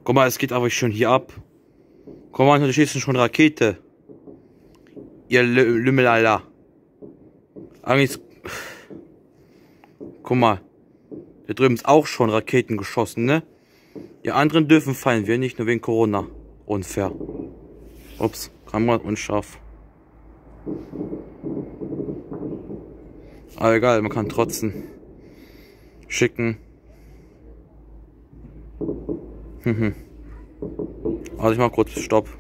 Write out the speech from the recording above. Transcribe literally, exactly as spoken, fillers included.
Guck mal, es geht aber schon hier ab. Guck mal, da schießen schon Rakete. Ihr Lümmelala. Eigentlich ist... Guck mal. Da drüben ist auch schon Raketen geschossen, ne? Die anderen dürfen fallen, wir nicht, nur wegen Corona. Unfair. Ups, Kamera unscharf. Aber egal, man kann trotzdem schicken. Mhm. Also ich mach kurz Stopp.